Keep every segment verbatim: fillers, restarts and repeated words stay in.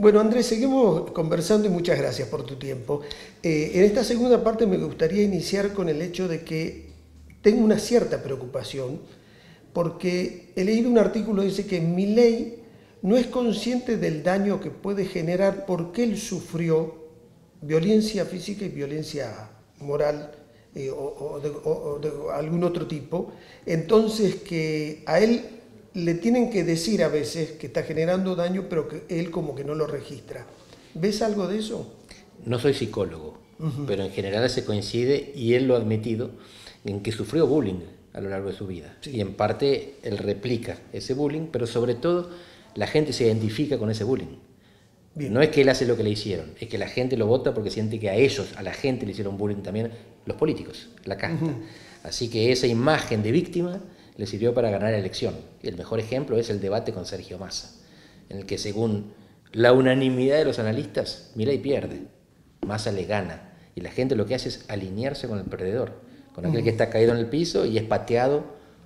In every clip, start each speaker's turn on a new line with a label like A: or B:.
A: Bueno, Andrés, seguimos conversando y muchas gracias por tu tiempo. Eh, en esta segunda parte me gustaría iniciar con el hecho de que tengo una cierta preocupación porque he leído un artículo que dice que Milei no es consciente del daño que puede generar porque él sufrió violencia física y violencia moral eh, o, o, de, o de algún otro tipo. Entonces que a él le tienen que decir a veces que está generando daño, pero que él como que no lo registra. ¿Ves algo de eso?
B: No soy psicólogo, uh-huh. pero en general se coincide, y él lo ha admitido, en que sufrió bullying a lo largo de su vida. Sí. Y en parte él replica ese bullying, pero sobre todo la gente se identifica con ese bullying. Bien. No es que él hace lo que le hicieron, es que la gente lo vota porque siente que a ellos, a la gente le hicieron bullying también los políticos, la casta. Uh-huh. Así que esa imagen de víctima le sirvió para ganar la elección. Y el mejor ejemplo es el debate con Sergio Massa, en el que según la unanimidad de los analistas, Milei pierde, Massa le gana, y la gente lo que hace es alinearse con el perdedor, con aquel uh-huh. que está caído en el piso y es pateado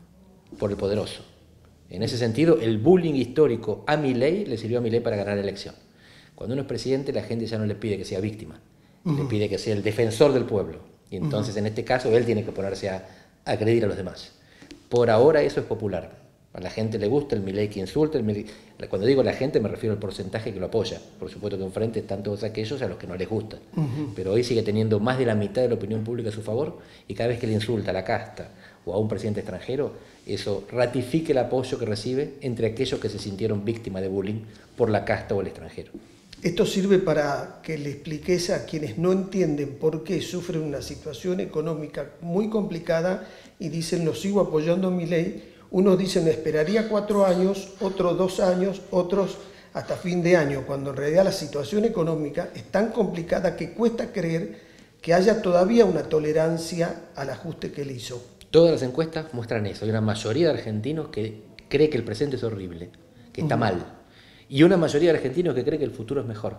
B: por el poderoso. En ese sentido, el bullying histórico a Milei le sirvió a Milei para ganar la elección. Cuando uno es presidente, la gente ya no le pide que sea víctima, uh-huh. le pide que sea el defensor del pueblo. Y entonces, uh-huh. en este caso, él tiene que ponerse a, a agredir a los demás. Por ahora eso es popular. A la gente le gusta el Milei que insulta. El Milei... Cuando digo la gente me refiero al porcentaje que lo apoya. Por supuesto que enfrente están todos aquellos a los que no les gusta. Uh-huh. Pero hoy sigue teniendo más de la mitad de la opinión pública a su favor, y cada vez que le insulta a la casta o a un presidente extranjero, eso ratifica el apoyo que recibe entre aquellos que se sintieron víctimas de bullying por la casta o el extranjero.
A: Esto sirve para que le expliques a quienes no entienden por qué sufren una situación económica muy complicada y dicen, lo sigo apoyando a Milei. Unos dicen, esperaría cuatro años, otros dos años, otros hasta fin de año, cuando en realidad la situación económica es tan complicada que cuesta creer que haya todavía una tolerancia al ajuste que él hizo.
B: Todas las encuestas muestran eso. Hay una mayoría de argentinos que cree que el presente es horrible, que está uh-huh. mal. Y una mayoría de argentinos que cree que el futuro es mejor.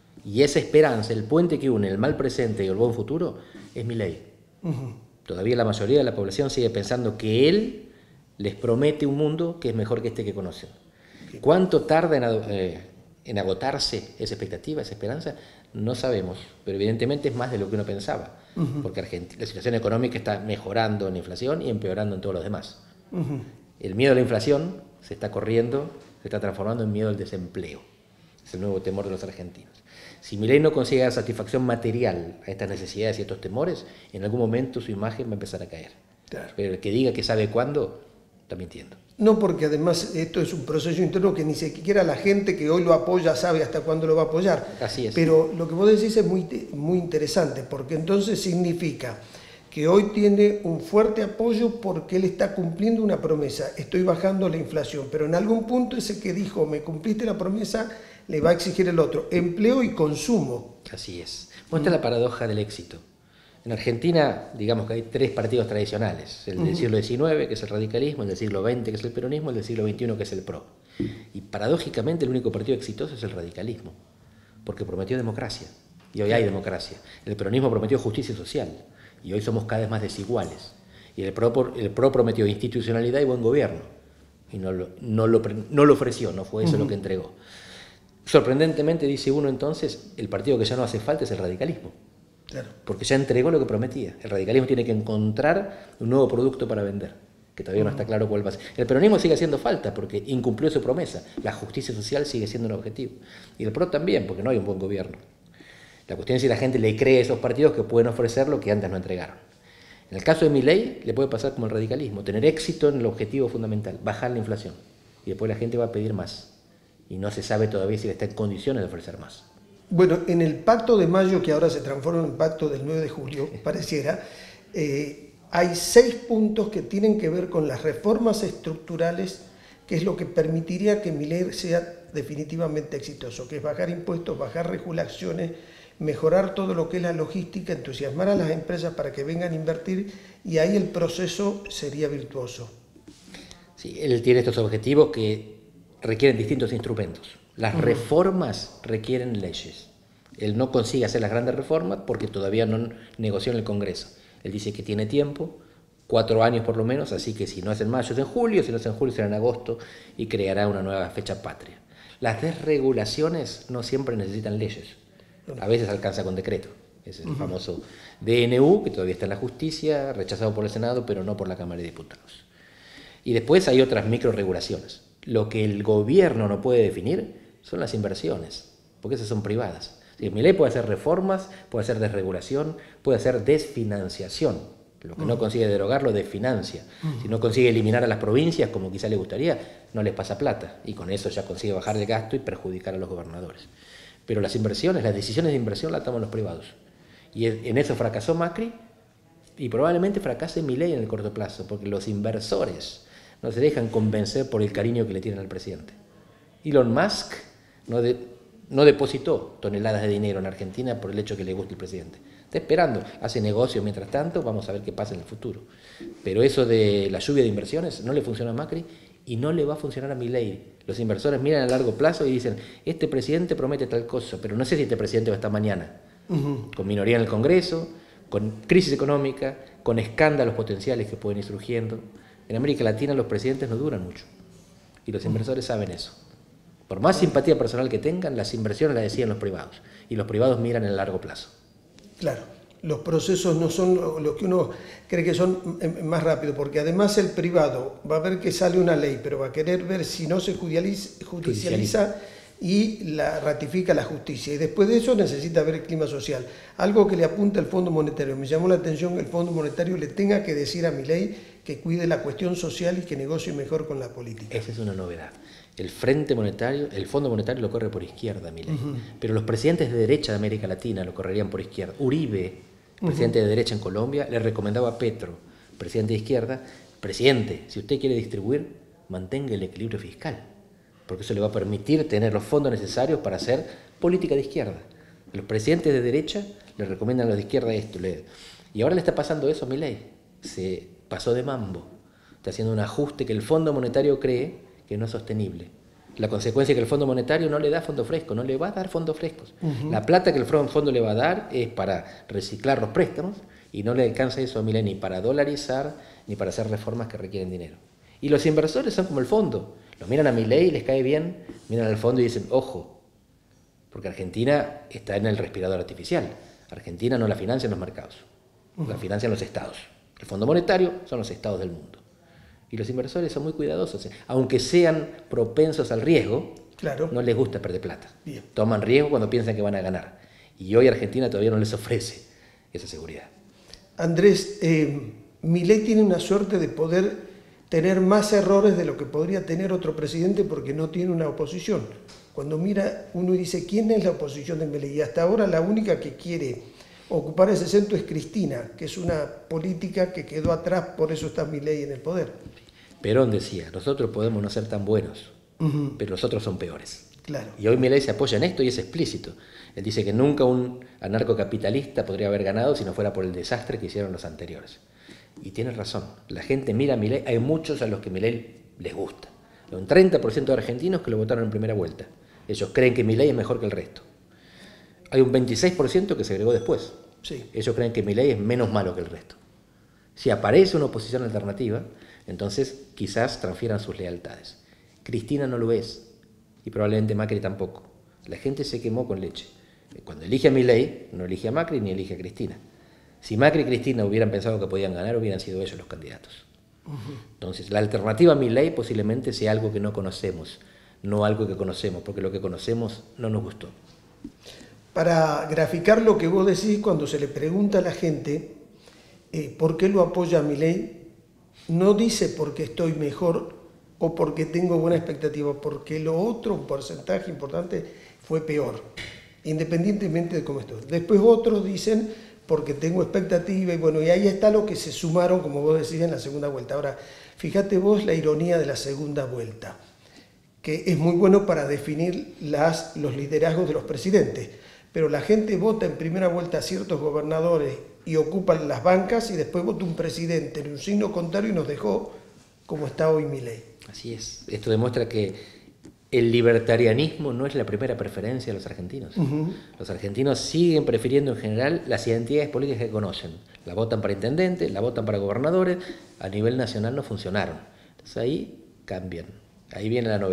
B: Y esa esperanza, el puente que une el mal presente y el buen futuro, es Milei. Uh-huh. Todavía la mayoría de la población sigue pensando que él les promete un mundo que es mejor que este que conocen. ¿Cuánto tarda en, eh, en agotarse esa expectativa, esa esperanza? No sabemos, pero evidentemente es más de lo que uno pensaba. Uh-huh. Porque Argentina, la situación económica está mejorando en la inflación y empeorando en todos los demás. Uh-huh. El miedo a la inflación se está corriendo, se está transformando en miedo al desempleo. Es el nuevo temor de los argentinos. Si Milei no consigue dar satisfacción material a estas necesidades y a estos temores, en algún momento su imagen va a empezar a caer. Claro. Pero el que diga que sabe cuándo, está mintiendo.
A: No, porque además esto es un proceso interno que ni siquiera la gente que hoy lo apoya sabe hasta cuándo lo va a apoyar.
B: Así es.
A: Pero lo que vos decís es muy, muy interesante, porque entonces significa que hoy tiene un fuerte apoyo porque él está cumpliendo una promesa. Estoy bajando la inflación, pero en algún punto ese que dijo, me cumpliste la promesa, le va a exigir el otro. Empleo y consumo.
B: Así es. Muestra mm. la paradoja del éxito. En Argentina, digamos que hay tres partidos tradicionales. El del uh-huh. siglo diecinueve, que es el radicalismo, el del siglo veinte, que es el peronismo, el del siglo veintiuno, que es el P R O. Y paradójicamente el único partido exitoso es el radicalismo, porque prometió democracia. Y hoy hay democracia. El peronismo prometió justicia social. Y hoy somos cada vez más desiguales. Y el P R O, el P R O prometió institucionalidad y buen gobierno. Y no lo, no lo, no lo ofreció, no fue eso uh-huh. lo que entregó. Sorprendentemente, dice uno entonces, el partido que ya no hace falta es el radicalismo. Claro. Porque ya entregó lo que prometía. El radicalismo tiene que encontrar un nuevo producto para vender, que todavía uh-huh. no está claro cuál va a ser. El peronismo sigue haciendo falta porque incumplió su promesa. La justicia social sigue siendo un objetivo. Y el P R O también, porque no hay un buen gobierno. La cuestión es si la gente le cree a esos partidos que pueden ofrecer lo que antes no entregaron. En el caso de Milei le puede pasar como el radicalismo, tener éxito en el objetivo fundamental, bajar la inflación. Y después la gente va a pedir más. Y no se sabe todavía si está en condiciones de ofrecer más.
A: Bueno, en el pacto de mayo, que ahora se transforma en el pacto del nueve de julio, pareciera, eh, hay seis puntos que tienen que ver con las reformas estructurales, que es lo que permitiría que Milei sea definitivamente exitoso, que es bajar impuestos, bajar regulaciones, mejorar todo lo que es la logística, entusiasmar a las empresas para que vengan a invertir, y ahí el proceso sería virtuoso.
B: Sí, él tiene estos objetivos que requieren distintos instrumentos. Las uh-huh. reformas requieren leyes. Él no consigue hacer las grandes reformas porque todavía no negoció en el Congreso. Él dice que tiene tiempo, cuatro años por lo menos, así que si no es en mayo es en julio, si no es en julio será en agosto y creará una nueva fecha patria. Las desregulaciones no siempre necesitan leyes, a veces alcanza con decreto. Ese es el uh-huh. famoso D N U, que todavía está en la justicia, rechazado por el Senado, pero no por la Cámara de Diputados. Y después hay otras microregulaciones. Lo que el gobierno no puede definir son las inversiones, porque esas son privadas. Si Milei puede hacer reformas, puede hacer desregulación, puede hacer desfinanciación. Lo que uh-huh. no consigue derogar lo desfinancia. Uh-huh. Si no consigue eliminar a las provincias, como quizá le gustaría, no les pasa plata. Y con eso ya consigue bajar el gasto y perjudicar a los gobernadores. Pero las inversiones, las decisiones de inversión las toman los privados. Y en eso fracasó Macri y probablemente fracase Milei en el corto plazo, porque los inversores no se dejan convencer por el cariño que le tienen al presidente. Elon Musk no, de, no depositó toneladas de dinero en Argentina por el hecho que le guste el presidente. Está esperando, hace negocio mientras tanto, vamos a ver qué pasa en el futuro. Pero eso de la lluvia de inversiones no le funciona a Macri y no le va a funcionar a Milei. Los inversores miran a largo plazo y dicen, este presidente promete tal cosa, pero no sé si este presidente va a estar mañana. Uh-huh. Con minoría en el Congreso, con crisis económica, con escándalos potenciales que pueden ir surgiendo. En América Latina los presidentes no duran mucho y los inversores uh-huh. saben eso. Por más simpatía personal que tengan, las inversiones las deciden los privados y los privados miran en el largo plazo.
A: Claro, los procesos no son los que uno cree que son más rápidos, porque además el privado va a ver que sale una ley, pero va a querer ver si no se judicializa, judicializa y la ratifica la justicia. Y después de eso necesita ver el clima social. Algo que le apunta el Fondo Monetario. Me llamó la atención que el Fondo Monetario le tenga que decir a Milei que cuide la cuestión social y que negocie mejor con la política.
B: Esa es una novedad. El Frente Monetario, el Fondo Monetario lo corre por izquierda, Milei. Uh-huh. Pero los presidentes de derecha de América Latina lo correrían por izquierda. Uribe, presidente uh-huh. de derecha en Colombia, le recomendaba a Petro, presidente de izquierda, presidente, si usted quiere distribuir, mantenga el equilibrio fiscal, porque eso le va a permitir tener los fondos necesarios para hacer política de izquierda. Los presidentes de derecha le recomiendan a los de izquierda esto. Le... Y ahora le está pasando eso a Milei. Se pasó de mambo. Está haciendo un ajuste que el Fondo Monetario cree que no es sostenible. La consecuencia es que el Fondo Monetario no le da fondo fresco, no le va a dar fondos frescos. Uh-huh. La plata que el fondo le va a dar es para reciclar los préstamos y no le alcanza eso a Milei ni para dolarizar ni para hacer reformas que requieren dinero. Y los inversores son como el fondo. Los miran a Milei, les cae bien, miran al fondo y dicen, ojo, porque Argentina está en el respirador artificial. Argentina no la financian los mercados, uh-huh. la financian los estados. El Fondo Monetario son los estados del mundo. Y los inversores son muy cuidadosos. Aunque sean propensos al riesgo, claro. no les gusta perder plata. Bien. Toman riesgo cuando piensan que van a ganar. Y hoy Argentina todavía no les ofrece esa seguridad.
A: Andrés, eh, Milei tiene una suerte de poder tener más errores de lo que podría tener otro presidente porque no tiene una oposición. Cuando mira, uno dice, ¿quién es la oposición de Milei? Y hasta ahora la única que quiere ocupar ese centro es Cristina, que es una política que quedó atrás, por eso está Milei en el poder.
B: Perón decía, nosotros podemos no ser tan buenos, uh-huh. pero los otros son peores.
A: Claro.
B: Y hoy Milei se apoya en esto y es explícito. Él dice que nunca un anarcocapitalista podría haber ganado si no fuera por el desastre que hicieron los anteriores. Y tiene razón, la gente mira a Milei, hay muchos a los que Milei les gusta. Hay un treinta por ciento de argentinos que lo votaron en primera vuelta. Ellos creen que Milei es mejor que el resto. Hay un veintiséis por ciento que se agregó después. Sí. Ellos creen que Milei es menos malo que el resto. Si aparece una oposición alternativa, entonces quizás transfieran sus lealtades. Cristina no lo es, y probablemente Macri tampoco. La gente se quemó con leche. Cuando elige a Milei, no elige a Macri ni elige a Cristina. Si Macri y Cristina hubieran pensado que podían ganar, hubieran sido ellos los candidatos. Uh-huh. Entonces, la alternativa a Milei posiblemente sea algo que no conocemos, no algo que conocemos, porque lo que conocemos no nos gustó.
A: Para graficar lo que vos decís, cuando se le pregunta a la gente eh, por qué lo apoya a Milei, no dice porque estoy mejor o porque tengo buena expectativa, porque lo otro, un porcentaje importante, fue peor, independientemente de cómo estoy. Después otros dicen porque tengo expectativa y bueno, y ahí está lo que se sumaron, como vos decís, en la segunda vuelta. Ahora, fíjate vos la ironía de la segunda vuelta, que es muy bueno para definir las, los liderazgos de los presidentes. Pero la gente vota en primera vuelta a ciertos gobernadores y ocupan las bancas y después vota un presidente en un signo contrario y nos dejó como está hoy Milei.
B: Así es. Esto demuestra que el libertarianismo no es la primera preferencia de los argentinos. Uh-huh. Los argentinos siguen prefiriendo en general las identidades políticas que conocen. La votan para intendentes, la votan para gobernadores, a nivel nacional no funcionaron. Entonces ahí cambian, ahí viene la novedad.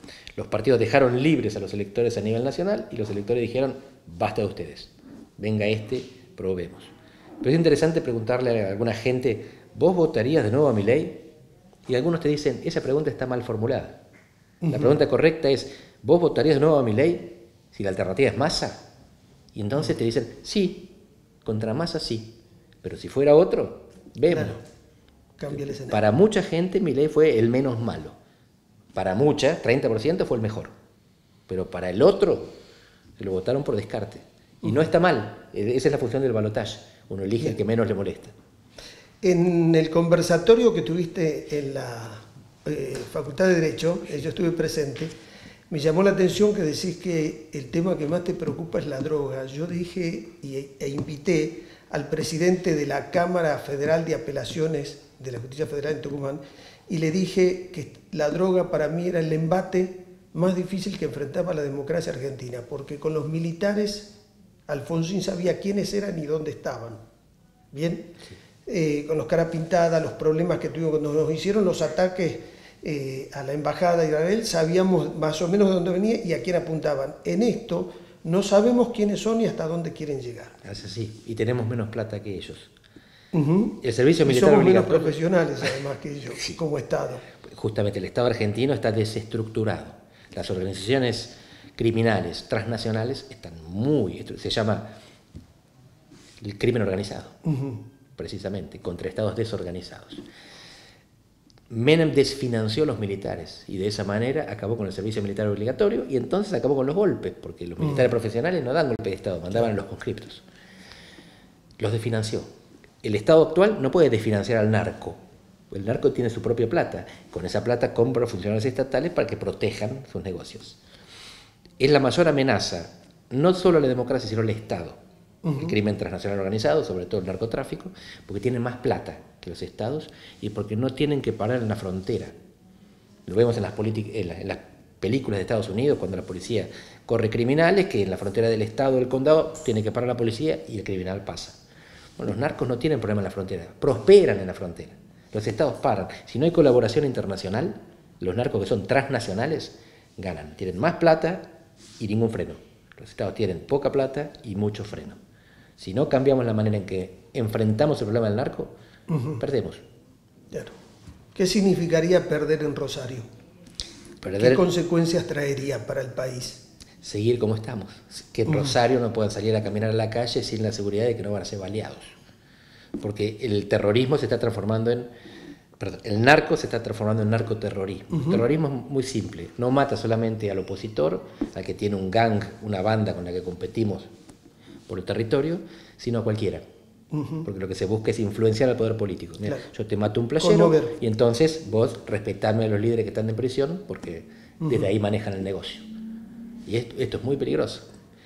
B: Los partidos dejaron libres a los electores a nivel nacional y los electores dijeron, basta de ustedes, venga este, probemos. Pero es interesante preguntarle a alguna gente, ¿vos votarías de nuevo a Milei? Y algunos te dicen, esa pregunta está mal formulada. La pregunta correcta es, ¿vos votarías de nuevo a Milei si la alternativa es Massa? Y entonces te dicen, sí, contra Massa sí, pero si fuera otro, vemos.
A: Claro, cambia el escenario.
B: Para mucha gente Milei fue el menos malo. Para mucha, treinta por ciento fue el mejor. Pero para el otro, se lo votaron por descarte. Y no está mal, esa es la función del balotaje. Uno elige Bien. el que menos le molesta.
A: En el conversatorio que tuviste en la eh, Facultad de Derecho, eh, yo estuve presente, me llamó la atención que decís que el tema que más te preocupa es la droga. Yo dije y, e invité al presidente de la Cámara Federal de Apelaciones de la Justicia Federal en Tucumán y le dije que la droga para mí era el embate más difícil que enfrentaba la democracia argentina, porque con los militares Alfonsín sabía quiénes eran y dónde estaban. Bien, eh, con los caras pintadas, los problemas que tuvimos cuando nos hicieron los ataques eh, a la embajada de Israel, sabíamos más o menos de dónde venía y a quién apuntaban. En esto no sabemos quiénes son y hasta dónde quieren llegar.
B: Es así, y tenemos menos plata que ellos.
A: Uh-huh.
B: El servicio militar
A: y somos menos
B: obligatorio,
A: profesionales además que ellos, sí. como Estado.
B: Justamente el Estado argentino está desestructurado. Las organizaciones criminales transnacionales están muy... se llama el crimen organizado, uh-huh. precisamente, contra estados desorganizados. Menem desfinanció a los militares y de esa manera acabó con el servicio militar obligatorio y entonces acabó con los golpes, porque los militares uh-huh. profesionales no dan golpe de Estado, mandaban a los conscriptos. Los desfinanció. El Estado actual no puede desfinanciar al narco. El narco tiene su propia plata. Con esa plata compra funcionarios estatales para que protejan sus negocios. Es la mayor amenaza, no solo a la democracia, sino al Estado. Uh-huh. El crimen transnacional organizado, sobre todo el narcotráfico, porque tienen más plata que los Estados y porque no tienen que parar en la frontera. Lo vemos en las, en la, en las películas de Estados Unidos, cuando la policía corre criminales, que en la frontera del Estado o del condado tiene que parar la policía y el criminal pasa. Bueno, los narcos no tienen problema en la frontera, prosperan en la frontera. Los Estados paran. Si no hay colaboración internacional, los narcos que son transnacionales ganan. Tienen más plata y ningún freno. Los Estados tienen poca plata y mucho freno. Si no cambiamos la manera en que enfrentamos el problema del narco, uh-huh. perdemos.
A: Claro. ¿Qué significaría perder en Rosario? Perder... ¿Qué consecuencias traería para el país?
B: Seguir como estamos. Que en uh-huh. Rosario no puedan salir a caminar a la calle sin la seguridad de que no van a ser baleados. Porque el terrorismo se está transformando en... Perdón, el narco se está transformando en narcoterrorismo. Uh-huh. El terrorismo es muy simple. No mata solamente al opositor, al que tiene un gang, una banda con la que competimos por el territorio, sino a cualquiera. Uh-huh. Porque lo que se busca es influenciar al poder político. Mira, claro. Yo te mato un playero y entonces vos respetadme a los líderes que están en prisión porque uh-huh. desde ahí manejan el negocio. Y esto, esto es muy peligroso.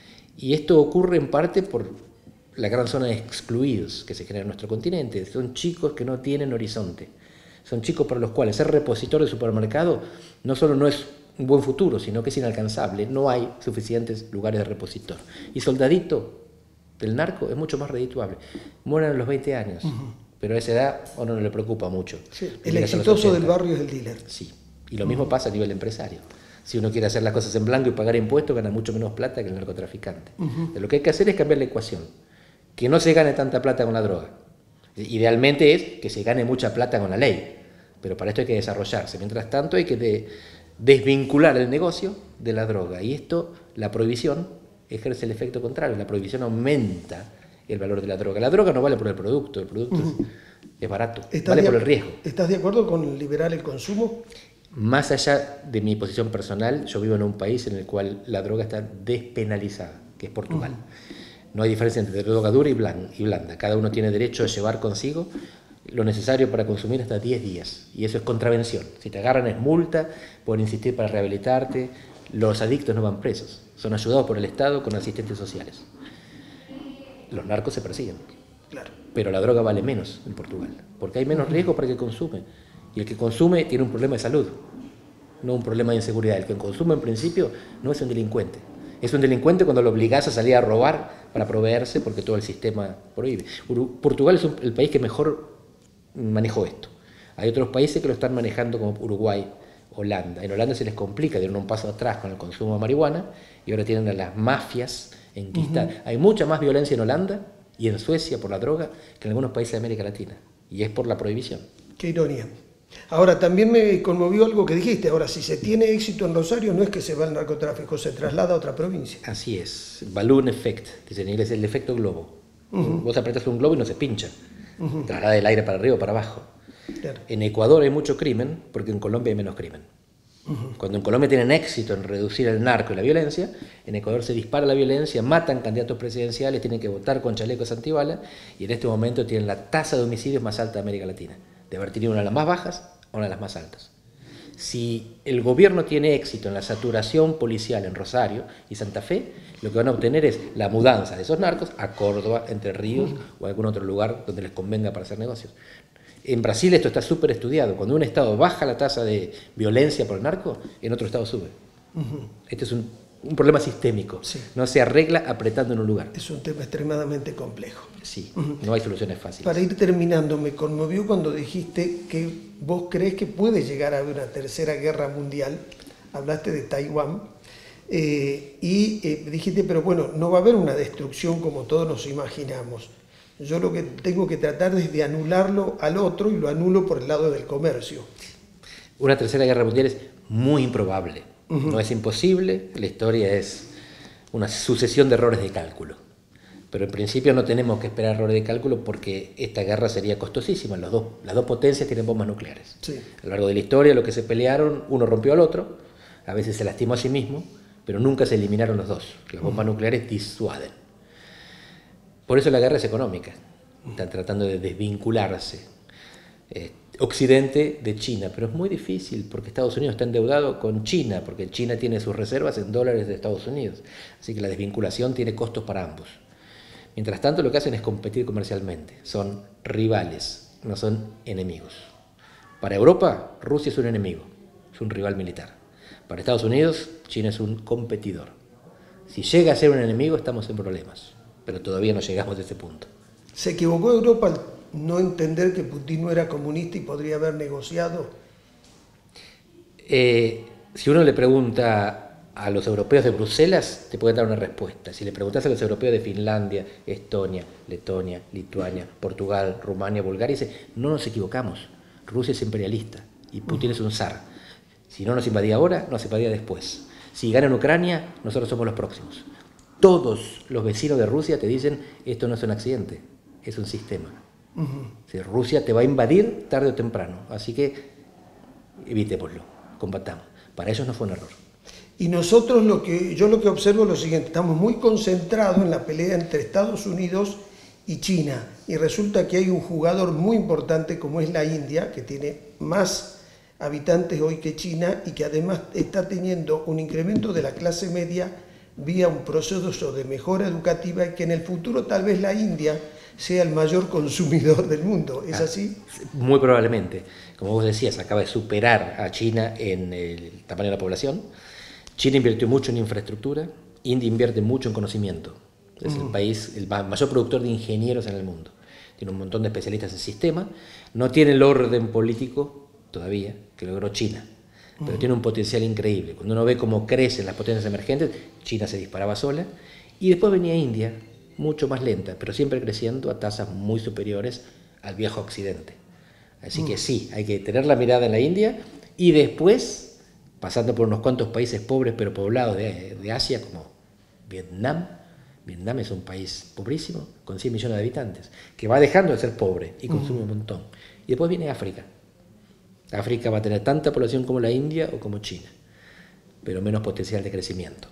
B: Y esto ocurre en parte por la gran zona de excluidos que se genera en nuestro continente. Son chicos que no tienen horizonte. Son chicos para los cuales ser repositor de supermercado no solo no es un buen futuro, sino que es inalcanzable. No hay suficientes lugares de repositor. Y soldadito del narco es mucho más redituable. Mueren a los veinte años, uh-huh. pero a esa edad a uno no le preocupa mucho.
A: Sí, el exitoso del barrio es el dealer.
B: Sí, y lo mismo uh-huh. pasa a nivel empresario. Si uno quiere hacer las cosas en blanco y pagar impuestos, gana mucho menos plata que el narcotraficante. Uh-huh. Lo que hay que hacer es cambiar la ecuación. Que no se gane tanta plata con la droga. Idealmente es que se gane mucha plata con la ley, pero para esto hay que desarrollarse. Mientras tanto hay que de, desvincular el negocio de la droga. Y esto, la prohibición, ejerce el efecto contrario. La prohibición aumenta el valor de la droga. La droga no vale por el producto, el producto uh-huh. es, es barato, vale
A: de,
B: por el riesgo.
A: ¿Estás de acuerdo con liberar el consumo?
B: Más allá de mi posición personal, yo vivo en un país en el cual la droga está despenalizada, que es Portugal. Uh-huh. No hay diferencia entre droga dura y blanda. Cada uno tiene derecho a llevar consigo lo necesario para consumir hasta diez días. Y eso es contravención. Si te agarran es multa, pueden insistir para rehabilitarte. Los adictos no van presos. Son ayudados por el Estado con asistentes sociales. Los narcos se persiguen.
A: Claro.
B: Pero la droga vale menos en Portugal. Porque hay menos riesgo para el que consume. Y el que consume tiene un problema de salud, no un problema de inseguridad. El que consume en principio no es un delincuente. Es un delincuente cuando lo obligás a salir a robar para proveerse porque todo el sistema prohíbe. Ur- Portugal es un, el país que mejor manejó esto. Hay otros países que lo están manejando como Uruguay Holanda. En Holanda se les complica, dieron un paso atrás con el consumo de marihuana y ahora tienen a las mafias enquistadas. Uh-huh. Hay mucha más violencia en Holanda y en Suecia por la droga que en algunos países de América Latina. Y es por la prohibición.
A: Qué ironía. Ahora, también me conmovió algo que dijiste. Ahora, si se tiene éxito en Rosario, no es que se va al narcotráfico, se traslada a otra provincia.
B: Así es. Balloon effect, dice en inglés, el efecto globo. Uh-huh. Vos apretas un globo y no se pincha. Uh-huh. Traslada el aire para arriba o para abajo. Claro. En Ecuador hay mucho crimen, porque en Colombia hay menos crimen. Uh-huh. Cuando en Colombia tienen éxito en reducir el narco y la violencia, en Ecuador se dispara la violencia, matan candidatos presidenciales, tienen que votar con chalecos antibala, y en este momento tienen la tasa de homicidios más alta de América Latina. De haber tenido una de las más bajas a una de las más altas. Si el gobierno tiene éxito en la saturación policial en Rosario y Santa Fe, lo que van a obtener es la mudanza de esos narcos a Córdoba, Entre Ríos uh-huh. o a algún otro lugar donde les convenga para hacer negocios. En Brasil esto está súper estudiado. Cuando un estado baja la tasa de violencia por el narco, en otro estado sube. Uh-huh. Este es un, un problema sistémico. Sí. No se arregla apretando en un lugar.
A: Es un tema extremadamente complejo.
B: Sí, uh-huh. no hay soluciones fáciles.
A: Para ir terminando, me conmovió cuando dijiste que vos crees que puede llegar a haber una tercera guerra mundial. Hablaste de Taiwán. Eh, y eh, dijiste, pero bueno, no va a haber una destrucción como todos nos imaginamos. Yo lo que tengo que tratar es de anularlo al otro y lo anulo por el lado del comercio.
B: Una tercera guerra mundial es muy improbable. Uh-huh. No es imposible, la historia es una sucesión de errores de cálculo. Pero en principio no tenemos que esperar errores de cálculo porque esta guerra sería costosísima. Los dos, las dos potencias tienen bombas nucleares. Sí. A lo largo de la historia, lo que se pelearon, uno rompió al otro, a veces se lastimó a sí mismo, pero nunca se eliminaron los dos. Las bombas uh-huh. nucleares disuaden. Por eso la guerra es económica. Están tratando de desvincularse eh, Occidente de China, pero es muy difícil porque Estados Unidos está endeudado con China, porque China tiene sus reservas en dólares de Estados Unidos. Así que la desvinculación tiene costos para ambos. Mientras tanto, lo que hacen es competir comercialmente. Son rivales, no son enemigos. Para Europa, Rusia es un enemigo, es un rival militar. Para Estados Unidos, China es un competidor. Si llega a ser un enemigo, estamos en problemas. Pero todavía no llegamos a ese punto.
A: ¿Se equivocó Europa al no entender que Putin no era comunista y podría haber negociado?
B: Eh, si uno le pregunta a los europeos de Bruselas, te pueden dar una respuesta. Si le preguntas a los europeos de Finlandia, Estonia, Letonia, Lituania, Portugal, Rumania, Bulgaria, dice, no nos equivocamos. Rusia es imperialista y Putin uh-huh. es un zar. Si no nos invadía ahora, nos invadía después. Si gana en Ucrania, nosotros somos los próximos. Todos los vecinos de Rusia te dicen, esto no es un accidente, es un sistema. Uh-huh. Si Rusia te va a invadir tarde o temprano, así que evitémoslo, combatamos. Para ellos no fue un error.
A: Y nosotros, lo que, yo lo que observo es lo siguiente, estamos muy concentrados en la pelea entre Estados Unidos y China, y resulta que hay un jugador muy importante como es la India, que tiene más habitantes hoy que China y que además está teniendo un incremento de la clase media vía un proceso de mejora educativa y que en el futuro tal vez la India sea el mayor consumidor del mundo. ¿Es así?
B: Muy probablemente. Como vos decías, acaba de superar a China en el tamaño de la población. China invirtió mucho en infraestructura, India invierte mucho en conocimiento. Es uh-huh. el país, el mayor productor de ingenieros en el mundo. Tiene un montón de especialistas en sistema. No tiene el orden político todavía que logró China, pero uh-huh. tiene un potencial increíble. Cuando uno ve cómo crecen las potencias emergentes, China se disparaba sola, y después venía India, mucho más lenta, pero siempre creciendo a tasas muy superiores al viejo Occidente. Así uh-huh. que sí, hay que tener la mirada en la India, y después, pasando por unos cuantos países pobres pero poblados de, de Asia, como Vietnam. Vietnam es un país pobrísimo, con cien millones de habitantes, que va dejando de ser pobre y consume uh-huh. un montón. Y después viene África. África va a tener tanta población como la India o como China, pero menos potencial de crecimiento.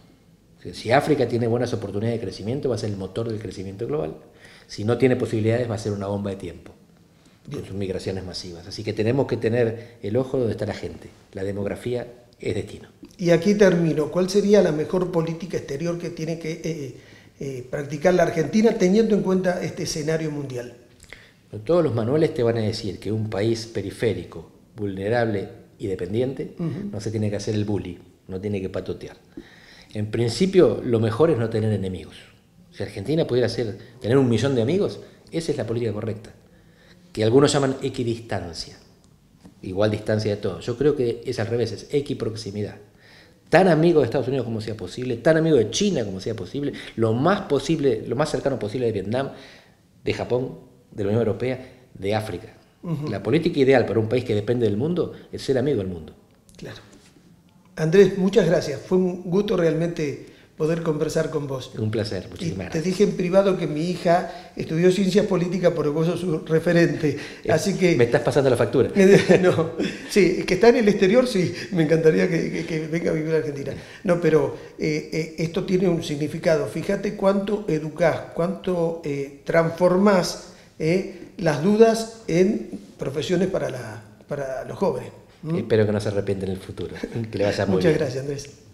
B: Si África tiene buenas oportunidades de crecimiento, va a ser el motor del crecimiento global. Si no tiene posibilidades, va a ser una bomba de tiempo, con sus migraciones masivas. Así que tenemos que tener el ojo donde está la gente. La demografía es destino.
A: Y aquí termino. ¿Cuál sería la mejor política exterior que tiene que eh, eh, practicar la Argentina teniendo en cuenta este escenario mundial?
B: Todos los manuales te van a decir que un país periférico, vulnerable y dependiente, uh-huh. no se tiene que hacer el bully, no tiene que patotear. En principio, lo mejor es no tener enemigos. Si Argentina pudiera ser, tener un millón de amigos, esa es la política correcta, que algunos llaman equidistancia. igual distancia de todo. Yo creo que es al revés, es equiproximidad. Tan amigo de Estados Unidos como sea posible, tan amigo de China como sea posible, lo más posible, lo más cercano posible de Vietnam, de Japón, de la Unión Europea, de África. Uh-huh. La política ideal para un país que depende del mundo es ser amigo del mundo.
A: Claro. Andrés, muchas gracias. Fue un gusto realmente poder conversar con vos.
B: Un placer, muchísimas
A: y
B: gracias.
A: Te dije en privado que mi hija estudió ciencias políticas porque vos sos su referente, así que...
B: Me estás pasando la factura.
A: No, sí, que está en el exterior, sí, me encantaría que, que, que venga a vivir a Argentina. No, pero eh, eh, esto tiene un significado. Fíjate cuánto educás, cuánto eh, transformás eh, las dudas en profesiones para, la, para los jóvenes.
B: ¿Mm? Espero que no se arrepienten en el futuro, que le vaya muy
A: Muchas
B: bien.
A: gracias, Andrés.